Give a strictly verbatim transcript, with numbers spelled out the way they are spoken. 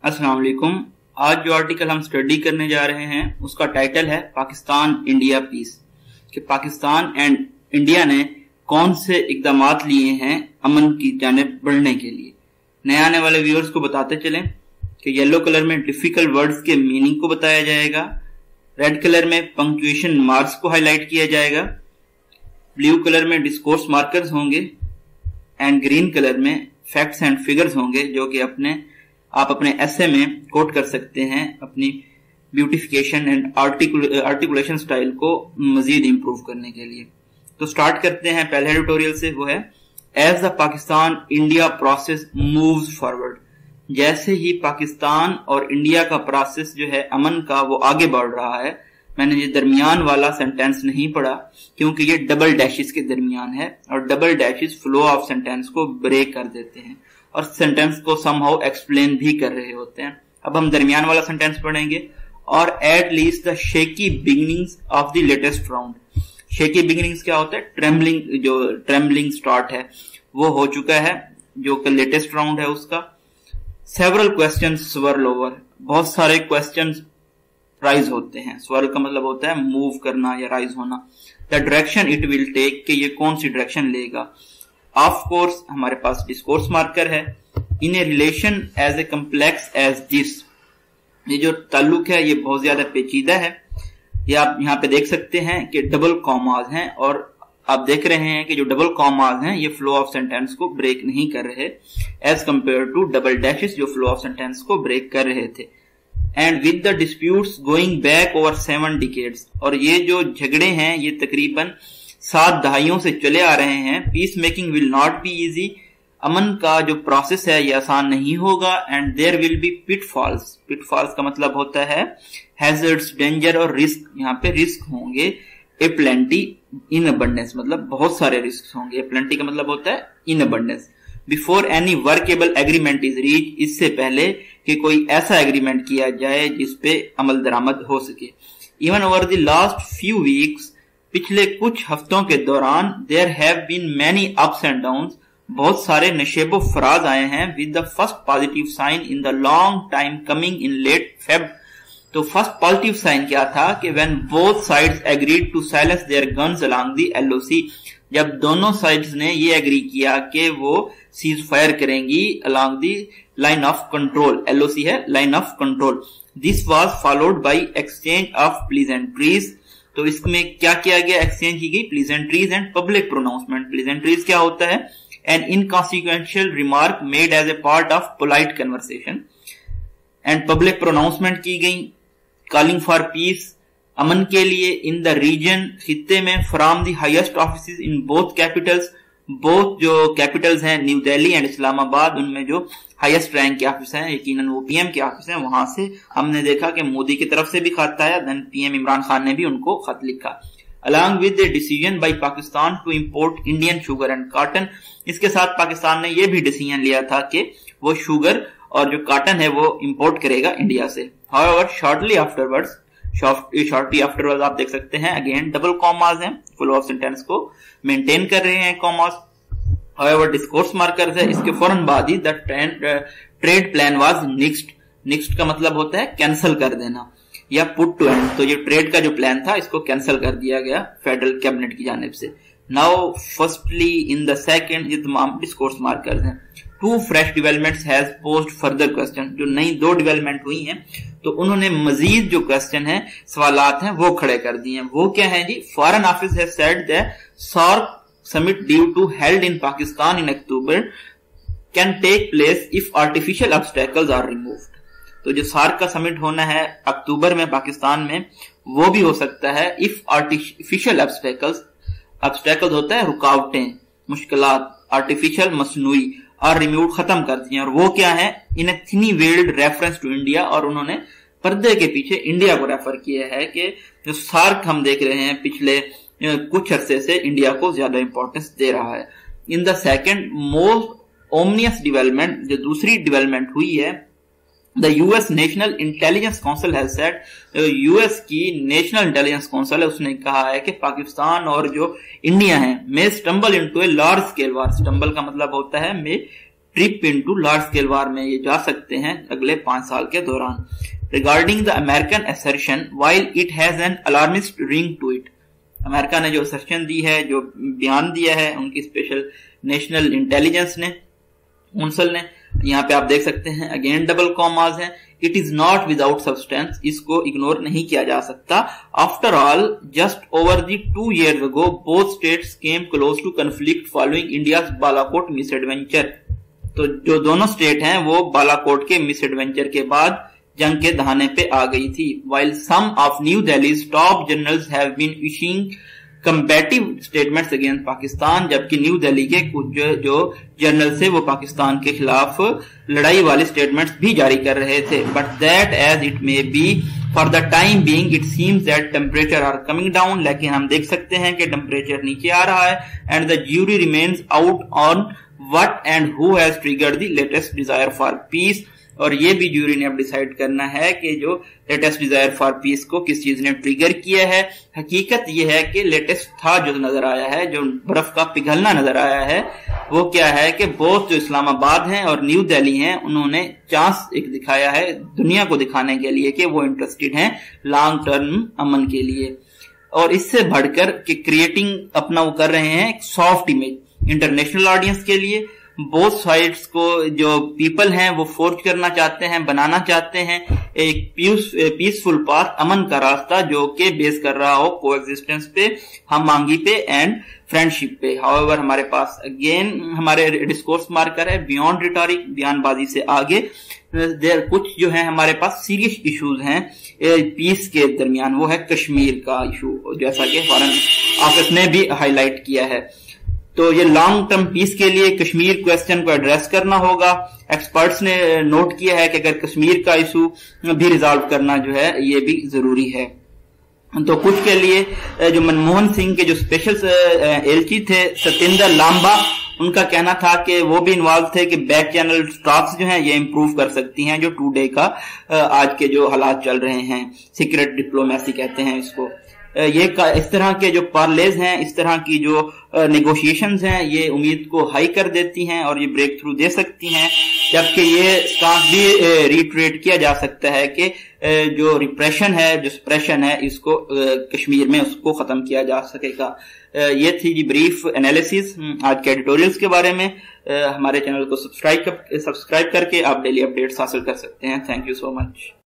अस्सलाम वालेकुम। आज जो आर्टिकल हम स्टडी करने जा रहे हैं उसका टाइटल है पाकिस्तान इंडिया पीस, कि पाकिस्तान एंड इंडिया ने कौन से इकदामात लिए हैं अमन की जानिब बढ़ने के लिए। नए आने वाले व्यूअर्स को बताते चलें कि येलो कलर में डिफिकल्ट वर्ड्स के मीनिंग को बताया जाएगा, रेड कलर में पंक्चुएशन मार्क्स को हाईलाइट किया जाएगा, ब्लू कलर में डिस्कोर्स मार्कर्स होंगे एंड ग्रीन कलर में फैक्ट्स एंड फिगर्स होंगे जो कि अपने आप अपने एसे में कोट कर सकते हैं अपनी ब्यूटिफिकेशन एंड आर्टिकुलेशन स्टाइल को मजीद इंप्रूव करने के लिए। तो स्टार्ट करते हैं पहले ट्यूटोरियल से, वो है as the Pakistan India process moves forward. जैसे ही पाकिस्तान और इंडिया का प्रोसेस जो है अमन का वो आगे बढ़ रहा है, मैंने ये दरमियान वाला सेंटेंस नहीं पढ़ा क्योंकि ये डबल डैशेस के दरमियान है और double dashes flow of sentence को ब्रेक कर देते हैं और सेंटेंस को समहाउ एक्सप्लेन भी कर रहे होते हैं। अब हम दरमियान वाला सेंटेंस पढ़ेंगे और at least the shaky beginnings of the latest round. Shaky beginnings क्या होता है? ट्रेम्बलिंग, जो ट्रेम्बलिंग स्टार्ट है वो हो चुका है जो लेटेस्ट राउंड है उसका। सेवरल क्वेश्चंस स्वर्ल ओवर, बहुत सारे क्वेश्चंस राइज होते हैं। स्वर्ल का मतलब होता है मूव करना या राइज होना। The direction it will take, कि ये कौन सी डायरेक्शन लेगा। ऑफ कोर्स हमारे पास डिस्कोर्स मार्कर है। In a relation as a complex as this, ये जो ताल्लुक है ये बहुत ज्यादा पेचीदा है। ये आप यहाँ पे देख सकते हैं कि डबल कॉमाज हैं और आप देख रहे हैं कि जो डबल कॉमाज हैं ये फ्लो ऑफ सेंटेंस को ब्रेक नहीं कर रहे as compare to double dashes जो फ्लो ऑफ सेंटेंस को ब्रेक कर रहे थे। And with the disputes going back over seven decades, और ये जो झगड़े हैं ये तकरीबन सात दहाइयों से चले आ रहे हैं। Peace making will not be easy, अमन का जो प्रोसेस है ये आसान नहीं होगा। And there will be pitfalls, pitfalls का मतलब होता है हैजर्ड्स, डेंजर और रिस्क। यहाँ पे रिस्क होंगे। ए प्लेंटी इन अबंडेंस, मतलब बहुत सारे रिस्क होंगे। ए प्लेंटी का मतलब होता है in abundance. Before any workable agreement is reach, इससे पहले कि कोई ऐसा एग्रीमेंट किया जाए जिसपे अमल दरामद हो सके। Even over the last few weeks, पिछले कुछ हफ्तों के दौरान there have been many ups and downs, बहुत सारे नशेबो फराज आए हैं। With the first positive sign in the long time coming in late Feb, तो फर्स्ट पॉजिटिव साइन क्या था कि when both sides agreed to silence their guns along the LOC, जब दोनों साइड्स ने ये एग्री किया कि वो सीज फायर करेंगी along the line of control. LOC है line of control. This was followed by exchange of pleasantries, तो इसमें क्या किया गया? एक्सचेंज की गई pleasantries and public pronouncement. Pleasantries क्या होता है? An inconsequential remark made as a part of polite conversation. And public pronouncement की गई कॉलिंग फॉर पीस, अमन के लिए इन द रीजन, खित्ते में, from the highest office in both capitals, both जो कैपिटल्स हैं न्यू दिल्ली एंड इस्लामाबाद, उनमें जो हाईएस्ट रैंक के ऑफिस हैं यकीनन वो पीएम के ऑफिस हैं, वहां से हमने देखा कि मोदी की तरफ से भी खत आया, देन पीएम इमरान खान ने भी उनको खत लिखा। Along with the decision by Pakistan to import Indian sugar and cotton, इसके साथ पाकिस्तान ने यह भी डिसीजन लिया था कि वो शुगर और जो कॉटन है वो इंपोर्ट करेगा इंडिया से। However shortly afterwards, shortly afterwards आप देख सकते हैं अगेन डबल कॉमास हैं, फ्लो ऑफ सेंटेंस को मेंटेन कर रहे हैं कॉमास। हाउएवर डिस्कोर्स मार्कर्स है, इसके फौरन बाद ही the trade plan was nixed. Nixed का मतलब होता है कैंसिल कर देना या पुट टू एंड, तो ये ट्रेड का जो प्लान था इसको कैंसिल कर दिया गया फेडरल कैबिनेट की जानिब से। Now firstly in the second, ये तमाम डिस्कोर्स मार्कर्स हैं। Two fresh developments has posed further question, जो नई दो डेवलपमेंट हुई हैं तो उन्होंने मजीद जो क्वेश्चन है, सवालात हैं वो खड़े कर दिए हैं। वो क्या है जी? Foreign office has said that SAARC summit due to held in Pakistan in October can take place if artificial obstacles are removed। तो जो सार्क का समिट होना है अक्टूबर में पाकिस्तान में, वो भी हो सकता है if artificial obstacles, obstacles होता है रुकावटें, मुश्किलात, artificial मसनूई, और रिमूव खत्म कर दिए। और वो क्या है? In a thinly veiled reference to India, और उन्होंने पर्दे के पीछे इंडिया को रेफर किया है कि जो सार्क हम देख रहे हैं पिछले कुछ अरसे से इंडिया को ज्यादा इंपॉर्टेंस दे रहा है। In the second most ominous development, जो दूसरी डेवलपमेंट हुई है, the US National Intelligence Council has said, US की नेशनल इंटेलिजेंस काउंसिल है उसने कहा है कि पाकिस्तान और जो इंडिया है may stumble into a large scale war. Stumble का मतलब होता है may trip into large scale war में ये जा सकते हैं अगले पांच साल के दौरान। Regarding the American assertion while it has an alarmist ring to it, America ने जो असर्शन दी है, जो बयान दिया है उनकी स्पेशल नेशनल इंटेलिजेंस ने, उनसल ने, यहाँ पे आप देख सकते हैं अगेन डबल कॉमाज है, it is not without substance, इसको इग्नोर नहीं किया जा सकता। After all just over the two years ago both states came close to conflict following India's Balakot misadventure, तो जो दोनों स्टेट हैं वो बालाकोट के मिस एडवेंचर के बाद जंग के दहाने पे आ गई थी। while some of New Delhi's top generals have been issuing combative statements against Pakistan, जबकि न्यू दिल्ली के कुछ जो जनरल थे वो पाकिस्तान के खिलाफ लड़ाई वाले स्टेटमेंट्स भी जारी कर रहे थे। but that as it may be for the time being it seems that temperature are coming down, लेकिन हम देख सकते हैं कि टेम्परेचर नीचे आ रहा है and the jury remains out on what and who has triggered the latest desire for peace, और ये भी जूरी ने अब डिसाइड करना है कि जो लेटेस्ट डिजायर फॉर पीस को किस चीज ने ट्रिगर किया है। हकीकत ये है कि लेटेस्ट था जो नजर आया है, जो बर्फ का पिघलना नजर आया है, वो क्या है कि बहुत जो इस्लामाबाद हैं और न्यू दिल्ली हैं उन्होंने चांस एक दिखाया है दुनिया को दिखाने के लिए कि वो इंटरेस्टेड हैं लॉन्ग टर्म अमन के लिए, और इससे बढ़कर कि क्रिएटिंग अपना वो कर रहे हैं एक सॉफ्ट इमेज इंटरनेशनल ऑडियंस के लिए। बोथ साइड्स को जो पीपल हैं वो फोर्स करना चाहते हैं, बनाना चाहते हैं एक पीस पीसफुल पाथ, अमन का रास्ता जो कि बेस कर रहा हो कोएग्जिस्टेंस पे, हम मांगी पे एंड फ्रेंडशिप पे। हाउएवर हमारे पास अगेन हमारे डिस्कोर्स मार्कर है बियॉन्ड रिटोरिक, बयानबाजी से आगे देर कुछ जो है हमारे पास सीरियस इश्यूज हैं पीस के दरमियान, वो है कश्मीर का इशू, जैसा कि फॉरेन ऑफिस ने भी हाईलाइट किया है। तो ये लॉन्ग टर्म पीस के लिए कश्मीर क्वेश्चन को एड्रेस करना होगा। एक्सपर्ट्स ने नोट किया है कि अगर कश्मीर का इशू भी रिजॉल्व करना जो है ये भी जरूरी है। तो कुछ के लिए जो मनमोहन सिंह के जो स्पेशल एलची थे सत्येंद्र लांबा, उनका कहना था कि वो भी इन्वॉल्व थे कि बैक चैनल स्टॉक्स जो हैं ये इंप्रूव कर सकती हैं जो टू डे का आज के जो हालात चल रहे हैं, सीक्रेट डिप्लोमेसी कहते हैं इसको। ये इस तरह के जो पार्लेज हैं, इस तरह की जो नेगोशिएशंस हैं, ये उम्मीद को हाई कर देती हैं और ये ब्रेक थ्रू दे सकती हैं, जबकि ये स्टांस भी रिट्रेट किया जा सकता है कि जो रिप्रेशन है, जो सप्रेशन है, इसको कश्मीर में उसको खत्म किया जा सकेगा। ये थी जी ब्रीफ एनालिसिस आज के एडिटोरियल्स के बारे में। हमारे चैनल को सब्सक्राइब सब्सक्राइब करके आप डेली अपडेट्स हासिल कर सकते हैं। Thank you so much.